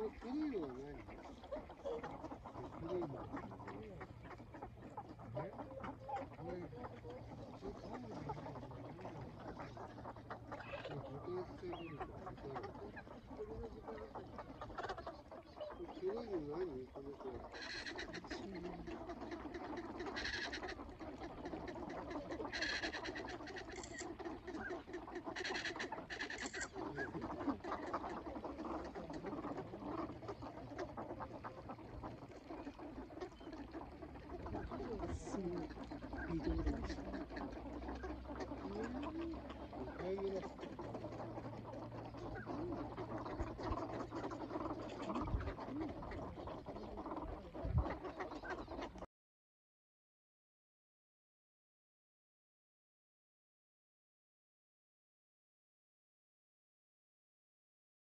のクリームは何？クリーム。これ、普通タオルじゃないの？固定してみると答える。クリーム何？この子。